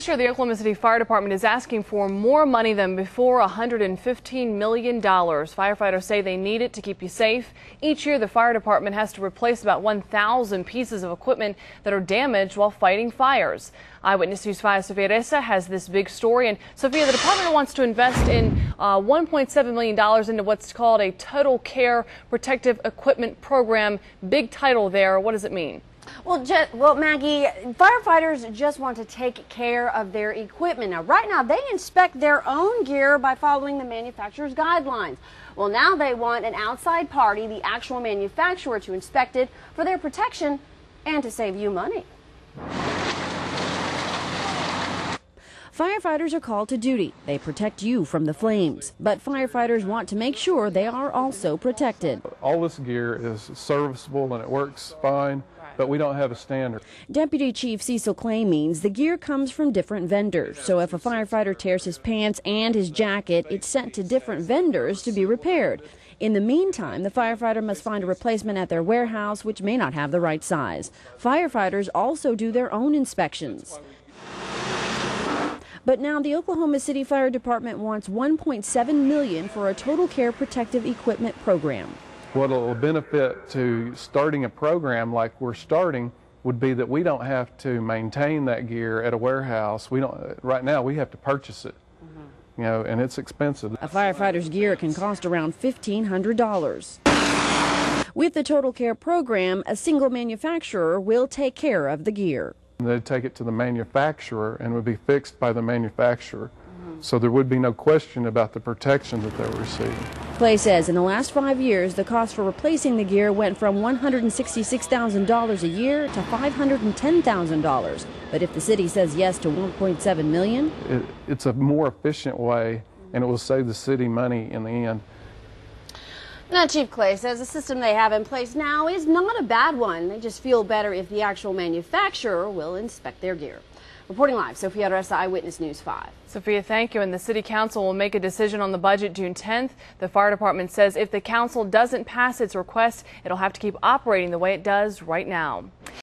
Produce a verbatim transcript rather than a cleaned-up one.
This year, the Oklahoma City Fire Department is asking for more money than before, one hundred fifteen million dollars. Firefighters say they need it to keep you safe. Each year, the fire department has to replace about one thousand pieces of equipment that are damaged while fighting fires. Eyewitness News five's Sophia Reza has this big story. And Sophia, the department wants to invest in uh, one point seven million dollars into what's called a Total Care Protective Equipment Program. Big title there. What does it mean? Well, well, Maggie, firefighters just want to take care of their equipment. Now, right now, they inspect their own gear by following the manufacturer's guidelines. Well, now they want an outside party, the actual manufacturer, to inspect it for their protection and to save you money. Firefighters are called to duty. They protect you from the flames. But firefighters want to make sure they are also protected. All this gear is serviceable and it works fine, but we don't have a standard. Deputy Chief Cecil Clay means the gear comes from different vendors. So if a firefighter tears his pants and his jacket, it's sent to different vendors to be repaired. In the meantime, the firefighter must find a replacement at their warehouse, which may not have the right size. Firefighters also do their own inspections. But now the Oklahoma City Fire Department wants one point seven million dollars for a Total Care Protective Equipment Program. What will benefit to starting a program like we're starting would be that we don't have to maintain that gear at a warehouse. We don't. Right now, we have to purchase it, mm-hmm. you know, and it's expensive. A firefighter's gear can cost around fifteen hundred dollars. With the Total Care Program, a single manufacturer will take care of the gear. They'd take it to the manufacturer and would be fixed by the manufacturer. Mm-hmm. So there would be no question about the protection that they were receiving. Clay says in the last five years, the cost for replacing the gear went from one hundred sixty-six thousand dollars a year to five hundred ten thousand dollars. But if the city says yes to one point seven million dollars, it, it's a more efficient way, and it will save the city money in the end. Now, Chief Clay says the system they have in place now is not a bad one. They just feel better if the actual manufacturer will inspect their gear. Reporting live, Sophia Reza, Eyewitness News five. Sophia, thank you. And the City Council will make a decision on the budget June tenth. The Fire Department says if the Council doesn't pass its request, it'll have to keep operating the way it does right now.